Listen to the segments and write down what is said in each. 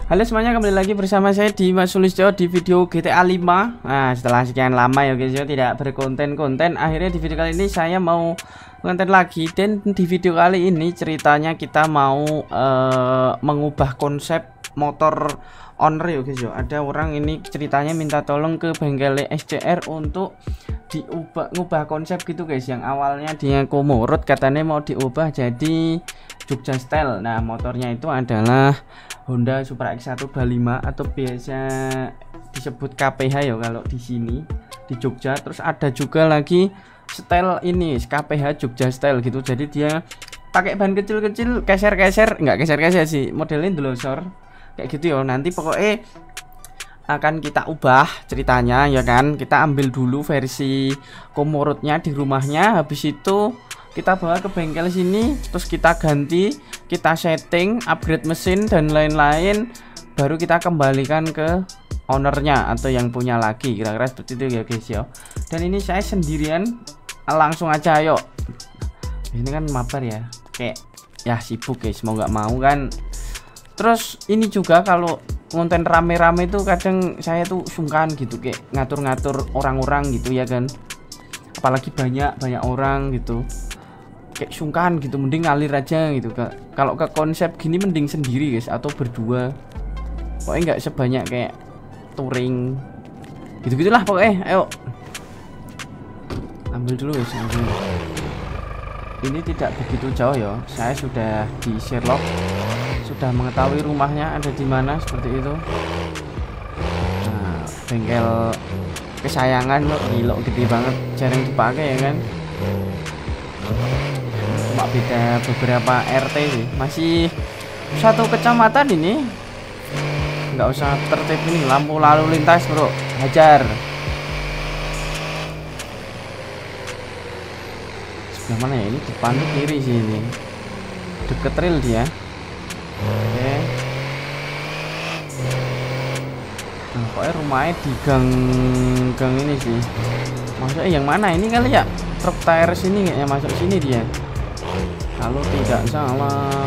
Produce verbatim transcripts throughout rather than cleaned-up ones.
Halo semuanya, kembali lagi bersama saya di Mas Sulistyo di video G T A lima. Nah, setelah sekian lama ya guys ya tidak berkonten-konten, akhirnya di video kali ini saya mau konten lagi. Dan di video kali ini ceritanya kita mau uh, mengubah konsep motor owner ya guys ya. Ada orang ini ceritanya minta tolong ke bengkel S C R untuk diubah ngubah konsep gitu guys. Yang awalnya dia Komorot katanya mau diubah jadi Jogja style. Nah, motornya itu adalah Honda Supra X seratus dua puluh lima atau biasa disebut K P H ya kalau di sini di Jogja. Terus ada juga lagi style ini K P H Jogja style gitu. Jadi dia pakai ban kecil-kecil, keser-keser, enggak keser-keser sih, modelnya delosor kayak gitu ya. Nanti pokoknya akan kita ubah ceritanya ya kan. Kita ambil dulu versi Komorotnya di rumahnya, habis itu kita bawa ke bengkel sini, terus kita ganti, kita setting, upgrade mesin dan lain-lain, baru kita kembalikan ke ownernya atau yang punya lagi, kira-kira seperti itu ya guys ya. Dan ini saya sendirian, langsung aja ayo. Ini kan mabar ya, kayak ya sibuk guys, mau nggak mau kan. Terus ini juga kalau konten rame-rame itu kadang saya tuh sungkan gitu, kayak ngatur-ngatur orang-orang gitu ya kan. Apalagi banyak banyak orang gitu, kayak sungkan gitu, mending ngalir aja gitu. Kalau ke konsep gini mending sendiri guys atau berdua, pokoknya nggak sebanyak kayak touring gitu gitulah pokoknya. Ayo ambil dulu guys, ambil. Ini tidak begitu jauh ya, saya sudah di Sherlock, sudah mengetahui rumahnya ada di mana seperti itu. Nah, bengkel kesayangan lo, gila gede banget, jarang dipakai ya kan. Cuma beda beberapa R T sih, masih satu kecamatan ini. Nggak usah tertib ini, lampu lalu lintas bro, hajar. Sebelah mana ya ini? Depan tuh kiri sih ini, deket rel dia. Oke. Nah, pokoknya rumahnya di gang gang ini sih. Maksudnya yang mana ini kali ya? Truk tire sini kayaknya masuk sini dia, kalau tidak salah.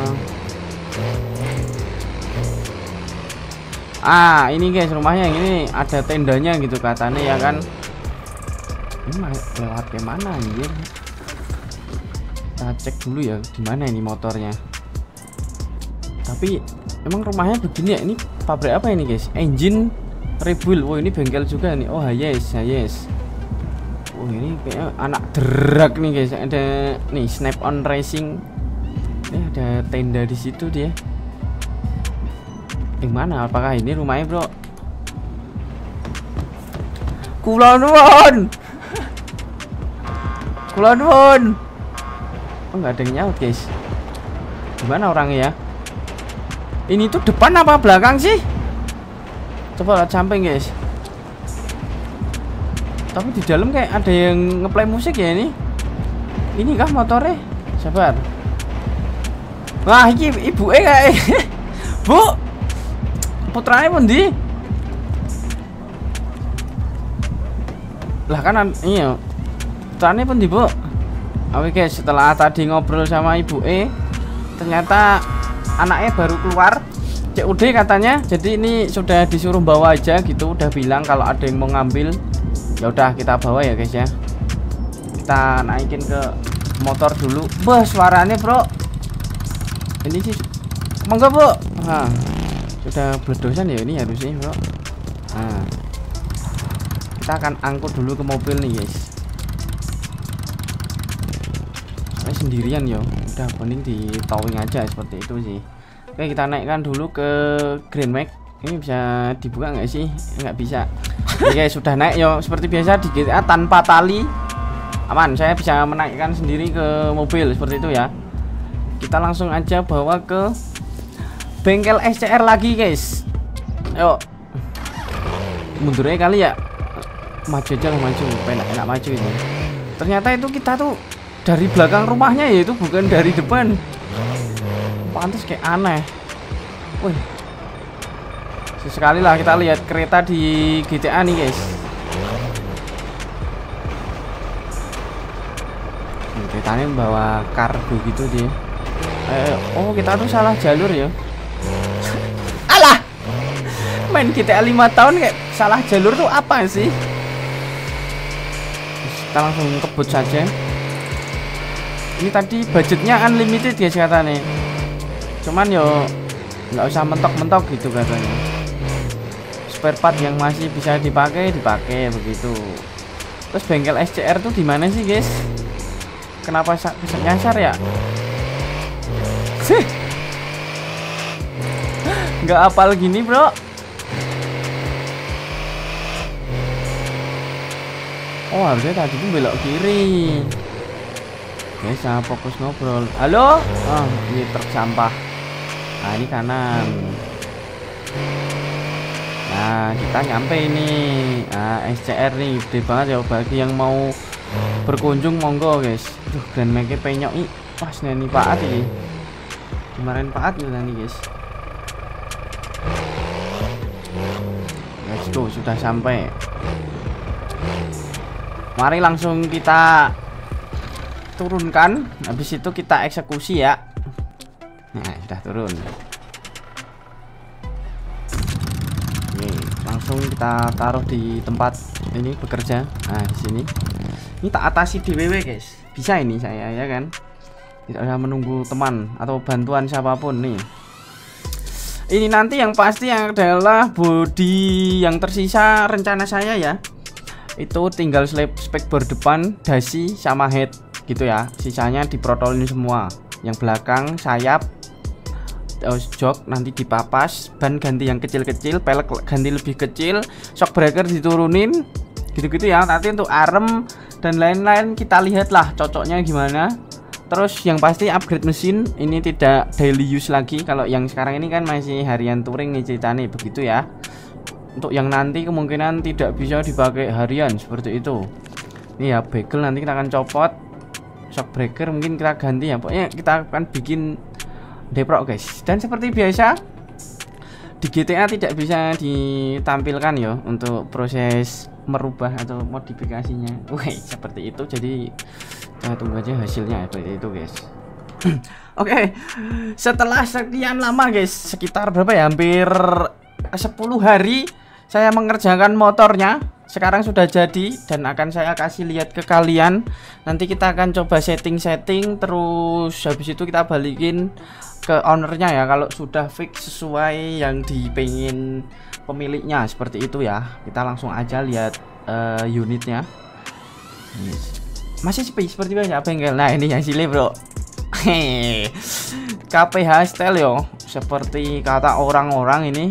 Ah, ini guys rumahnya yang ini, ada tendanya gitu katanya ya kan. Ini lewat ke mana anjir? Kita cek dulu ya di mana ini motornya. Tapi emang rumahnya begini ya. Ini pabrik apa ini guys? Engine Rebuild. Oh ini bengkel juga nih. Oh yes, yes. Oh ini kayak anak drag nih guys. Ada nih Snap on Racing. Ini ada tenda di situ dia. Yang mana? Apakah ini rumahnya bro? Kula nuwun. Kula nuwun. Oh nggak ada yang nyaut guys. Gimana orangnya ya? Ini tuh depan apa belakang sih? Coba lihat samping guys. Tapi di dalam kayak ada yang ngeplay musik ya ini. Ini kah motornya? Sabar. Wah, ini ibu eh kayak Bu. Putranya pun di. Lah kan iya. Putranya pun di, Bu. Oke guys, setelah tadi ngobrol sama ibu E, ternyata anaknya baru keluar C O D katanya. Jadi ini sudah disuruh bawa aja gitu. Udah bilang kalau ada yang mau ngambil, ya udah kita bawa ya guys ya. Kita naikin ke motor dulu. Bah, suaranya bro. Ini sih monggo bu. Nah, sudah beledosan ya ini harusnya bro. Nah, kita akan angkut dulu ke mobil nih guys. Saya sendirian ya, udah mending di towing aja seperti itu sih. Oke, kita naikkan dulu ke Grand Max. Ini bisa dibuka nggak sih? Nggak bisa. Oke guys, sudah naik yo. Seperti biasa di G T A tanpa tali, aman. Saya bisa menaikkan sendiri ke mobil seperti itu ya. Kita langsung aja bawa ke bengkel S C R lagi guys. Ayo, mundurnya kali ya. Maju aja lah, maju. Enak-enak maju ini. Ternyata itu kita tuh dari belakang rumahnya ya, itu bukan dari depan. Pantas kayak aneh. Wih, sesekali lah kita lihat kereta di G T A nih guys. Keretanya membawa kargo gitu dia. Eh, oh kita tuh salah jalur ya. Alah, main G T A lima tahun kayak salah jalur tuh apa sih? Kita langsung kebut saja. Ini tadi budgetnya unlimited guys katanya. Cuman yo nggak usah mentok-mentok gitu katanya. Spare part yang masih bisa dipakai dipakai begitu. Terus bengkel S C R tuh di mana sih guys? Kenapa bisa nyasar ya? Nggak apal gini bro. Oh harusnya tadi tuh belok kiri. Guys, jangan fokus ngobrol. Halo? Oh, ini truk sampah. Nah, ini kanan. Nah, kita nyampe ini. Nah, S C R nih, gede banget ya. Bagi yang mau berkunjung, monggo guys. Aduh, Grand Make penyok nih. Pas nih Pak At ini. Kemarin Pak At nih guys. Let's go, sudah sampai. Mari langsung kita turunkan, habis itu kita eksekusi ya. Nah, sudah turun. Oke, langsung kita taruh di tempat ini bekerja. Nah, di sini. Ini tak atasi D W W guys. Bisa ini saya ya kan. Tidak usah menunggu teman atau bantuan siapapun nih. Ini nanti yang pasti yang adalah bodi yang tersisa rencana saya ya. Itu tinggal spekbor depan, dasi sama head gitu ya. Sisanya diprotolin semua. Yang belakang sayap, jok nanti dipapas, ban ganti yang kecil-kecil, pelek ganti lebih kecil, shock breaker diturunin, gitu-gitu ya. Nanti untuk arem dan lain-lain kita lihatlah cocoknya gimana. Terus yang pasti upgrade mesin ini tidak daily use lagi. Kalau yang sekarang ini kan masih harian touring nih ceritanya begitu ya. Untuk yang nanti kemungkinan tidak bisa dipakai harian seperti itu. Ini ya bagel nanti kita akan copot. Shock breaker mungkin kita ganti ya. Pokoknya kita akan bikin deprok guys. Dan seperti biasa di G T A tidak bisa ditampilkan ya untuk proses merubah atau modifikasinya. Wih, seperti itu. Jadi kita tunggu aja hasilnya seperti itu guys. Oke, okay. Setelah sekian lama guys, sekitar berapa ya? Hampir sepuluh hari saya mengerjakan motornya. Sekarang sudah jadi dan akan saya kasih lihat ke kalian. Nanti kita akan coba setting-setting, terus habis itu kita balikin ke ownernya ya kalau sudah fix sesuai yang dipengin pemiliknya seperti itu ya. Kita langsung aja lihat uh, unitnya. Masih sepi seperti biasa bengkel. Nah, ini yang sile bro. K P H style yo, seperti kata orang-orang ini.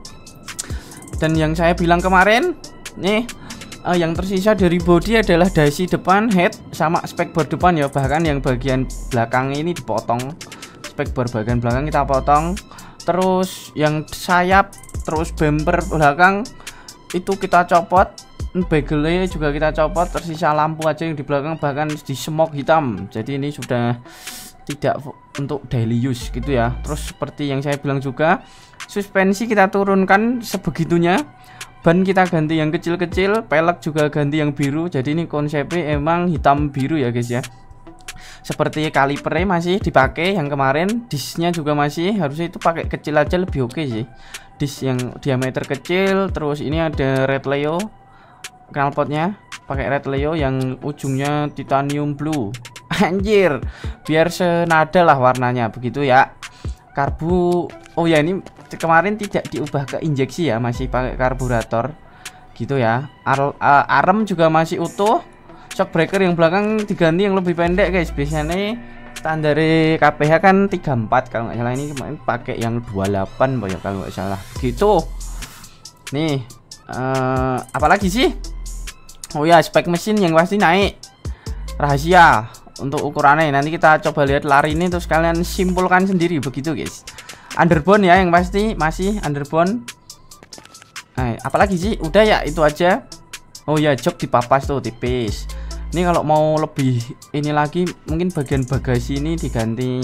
Dan yang saya bilang kemarin nih, uh, yang tersisa dari body adalah dasi depan, head, sama spekbor depan ya. Bahkan yang bagian belakang ini dipotong. Spekbor bagian belakang kita potong. Terus yang sayap, terus bumper belakang itu kita copot. Bagelnya juga kita copot. Tersisa lampu aja yang di belakang, bahkan di smoke hitam. Jadi ini sudah tidak untuk daily use gitu ya. Terus seperti yang saya bilang juga, suspensi kita turunkan sebegitunya. Ban kita ganti yang kecil-kecil, pelek juga ganti yang biru. Jadi ini konsepnya emang hitam biru ya guys ya. Seperti kalipernya masih dipakai yang kemarin, disknya juga masih, harusnya itu pakai kecil aja lebih oke sih. Disk yang diameter kecil. Terus ini ada red Leo knalpotnya, pakai red Leo yang ujungnya titanium blue. Anjir, biar senada lah warnanya begitu ya. Karbu, oh ya ini kemarin tidak diubah ke injeksi ya, masih pakai karburator gitu ya. Ar uh, arem juga masih utuh. Shock breaker yang belakang diganti yang lebih pendek guys. Biasanya standar K P H kan tiga puluh empat kalau nggak salah, ini kemarin pakai yang dua puluh delapan banyak kalau nggak salah gitu. Nih uh, apalagi sih? Oh ya, spek mesin yang pasti naik. Rahasia untuk ukurannya nanti kita coba lihat lari ini, terus kalian simpulkan sendiri begitu guys. Underbone ya yang pasti masih underbone. Nah, apalagi sih? Udah ya itu aja. Oh ya, jok dipapas tuh tipis. Ini kalau mau lebih ini lagi mungkin bagian bagasi ini diganti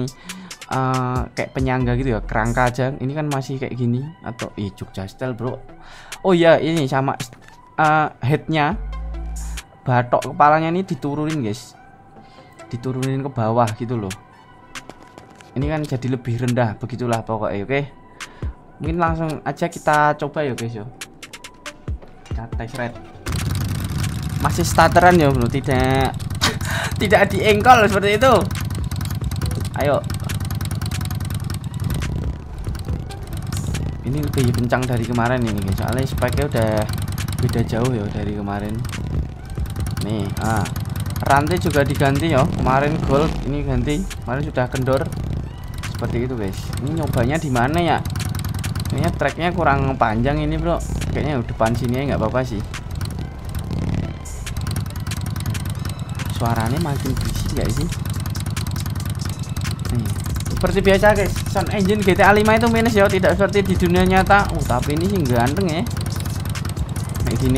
uh, kayak penyangga gitu ya, kerangka aja. Ini kan masih kayak gini atau ih Jogja style bro. Oh ya, ini sama uh, headnya, batok kepalanya ini diturunin guys, diturunin ke bawah gitu loh. Ini kan jadi lebih rendah begitulah pokoknya. Oke, Mungkin langsung aja kita coba ya guys yo. Kita tes red. Masih starteran ya bro, tidak tidak diengkol seperti itu. Ayo. Ini lebih kencang dari kemarin ini guys. Soalnya speknya udah beda jauh ya dari kemarin. Nih, ah. Rantai juga diganti ya. Kemarin gold, ini ganti. Kemarin sudah kendor. Seperti itu guys. Ini nyobanya di mana ya? Kayaknya tracknya kurang panjang ini bro. Kayaknya depan sini nggak apa-apa sih. Suaranya makin berisik nggak sih? Nih. Seperti biasa guys, sound engine G T A lima itu minus ya, tidak seperti di dunia nyata. Oh tapi ini sih ganteng ya. Kayak gini.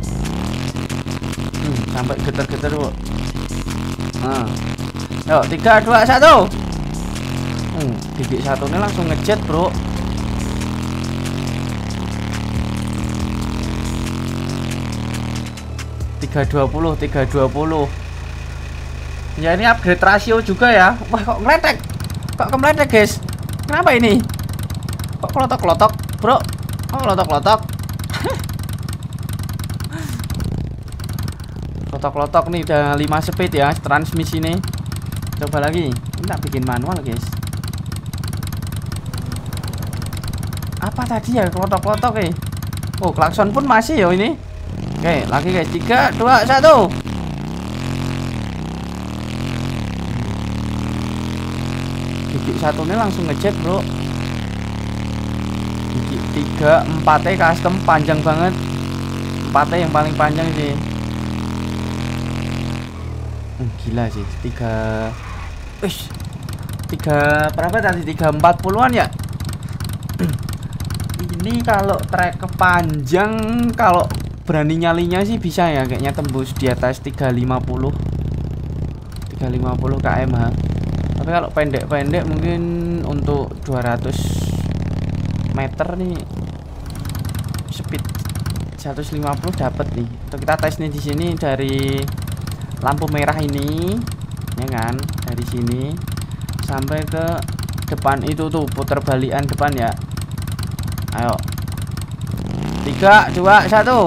Hmm, sampai getar-getar bro. Nah. Yuk, tiga, dua, satu. Hmm, gigi satu ini langsung ngejet bro. tiga dua puluh, tiga dua puluh. Ya ini upgrade rasio juga ya. Wah kok ngeletek. Kok kemeletek guys. Kenapa ini? Kok kelotok-kelotok bro? Kok kelotok-kelotok? Kelotok-kelotok nih udah lima speed ya transmisi nih. Coba lagi. Ini tak bikin manual guys. Apa tadi ya kelotok-kelotok eh? Oh klakson pun masih ya ini. Oke lagi guys. Tiga, dua, satu. Gigi satu ini langsung ngejet bro. Gigi tiga, empat E custom panjang banget. empat E yang paling panjang sih. Hmm, gila sih. Tiga Uish. Tiga berapa tadi? Tiga empat puluhan ya. Ini kalau trek kepanjang, kalau berani nyalinya sih bisa ya. Kayaknya tembus di atas tiga lima puluh tiga lima puluh kilometer. Tapi kalau pendek-pendek mungkin untuk dua ratus meter nih speed seratus lima puluh dapat nih. Untuk kita tes nih di sini dari lampu merah ini ya kan, dari sini sampai ke depan itu tuh putar balikan depan ya. Ayo. tiga, dua, satu.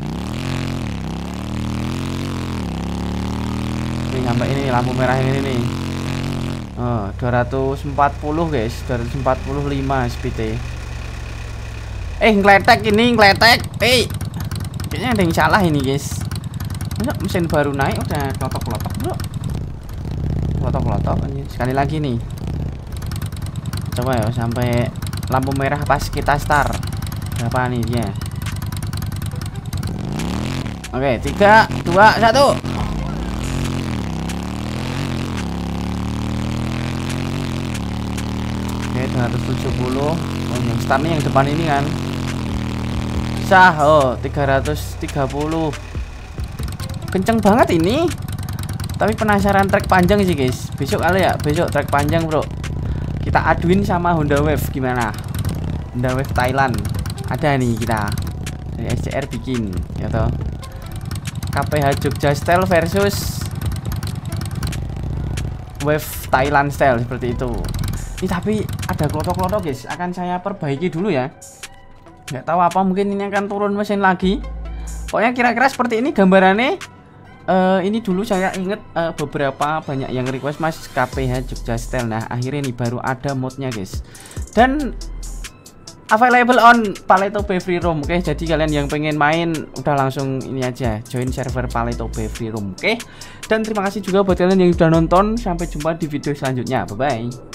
Nih sampai ini lampu merah ini nih. Oh, dua ratus empat puluh guys, dua ratus empat puluh lima speednya. Eh, ngeletek ini, ngeletek. Eh, kayaknya ada yang salah ini guys. Masa mesin baru naik udah klotok-klotok bro. Klotok-klotok. Sekali lagi nih. Coba ya sampai lampu merah pas kita start. Berapa nih dia? Oke, tiga, dua, satu. dua ratus tujuh puluh. Oh, yang start nih yang depan ini kan. Sah, oh, tiga ratus tiga puluh. Kenceng banget ini. Tapi penasaran trek panjang sih, guys. Besok kali ya, besok trek panjang, bro. Kita aduin sama Honda Wave gimana? Honda Wave Thailand. Ada nih kita. Dari S C R bikin, ya toh. K P H Jogja Style versus Wave Thailand Style seperti itu. Ini tapi ada klotok-klotok guys, akan saya perbaiki dulu ya. Nggak tahu apa, mungkin ini akan turun mesin lagi. Pokoknya kira-kira seperti ini gambarannya. Uh, ini dulu saya inget uh, beberapa banyak yang request mas K P H Jogja Style. Nah akhirnya ini baru ada modnya guys. Dan available on Paleto Bay Free Roam. Oke, jadi kalian yang pengen main udah langsung ini aja, join server Paleto Bay Free Roam. Oke. Dan terima kasih juga buat kalian yang sudah nonton. Sampai jumpa di video selanjutnya. Bye bye.